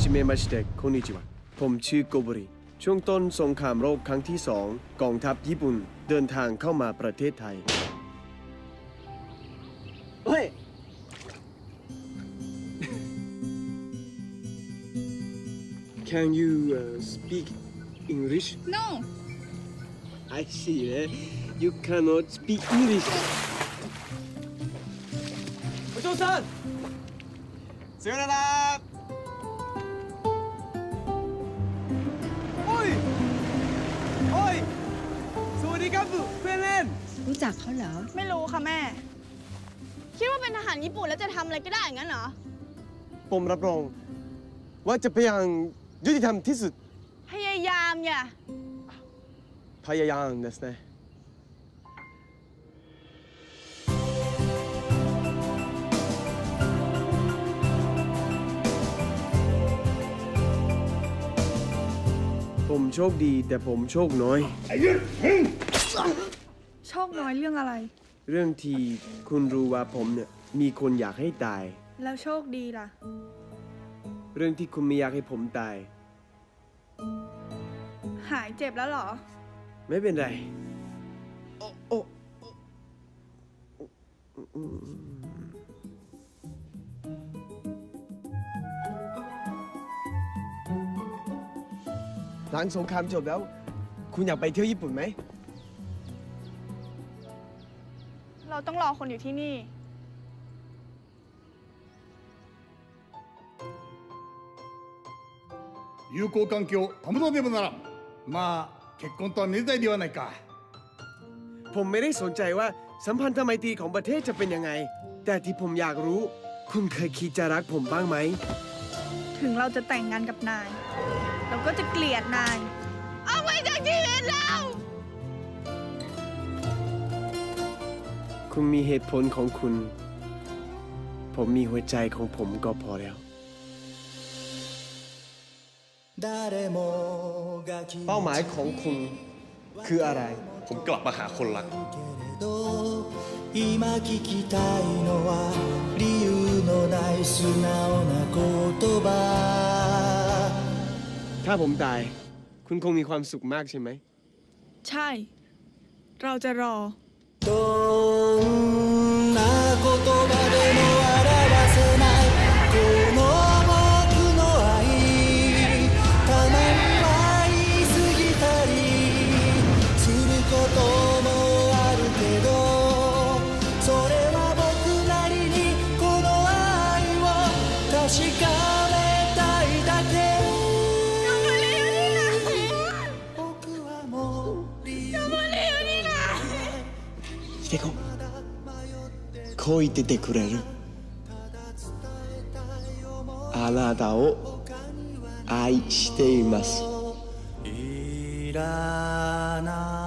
จิเมมาชิเตะโคนิจิวะผมชื่อโกโบริช่วงต้นสงครามโลกครั้งที่2กองทัพญี่ปุ่นเดินทางเข้ามาประเทศไทยเฮ้ย Can you speak English? No. I see. You cannot speak English. お嬢さんさよならโอ้ยโอ้ยสวัสดีครับเพื่อนเล่นรู้จักเขาเหรอไม่รู้ค่ะแม่คิดว่าเป็นทหารญี่ปุ่นแล้วจะทำอะไรก็ได้อย่างนั้นเหรอผมรับรองว่าจะพยายามยุติธรรมที่สุดพยายามอย่าพยายามですねผมโชคดีแต่ผมโชคน้อยโชคน้อยเรื่องอะไรเรื่องที่คุณรู้ว่าผมเนี่ยมีคนอยากให้ตายแล้วโชคดีล่ะเรื่องที่คุณไม่อยากให้ผมตายหายเจ็บแล้วเหรอไม่เป็นไรโอ้หลังสงครามจบแล้วคุณอยากไปเที่ยวญี่ปุ่นไหมเราต้องรอคนอยู่ที่นี่友好関係を保とうでもならんまあ結婚とはめでたいではないかผมไม่ได้สนใจว่าสัมพันธไมตรีของประเทศจะเป็นยังไงแต่ที่ผมอยากรู้คุณเคยคิดจะรักผมบ้างไหมถึงเราจะแต่งงานกับนายเราก็จะเกลียดนายเอาไปจากชีวิตเราคุณมีเหตุผลของคุณผมมีหัวใจของผมก็พอแล้วเป้าหมายของคุณคืออะไรผมกลับมาหาคนรักถ้าผมตายคุณคงมีความสุขมากใช่ไหมใช่เราจะรอこう言っててくれるあなたを愛しています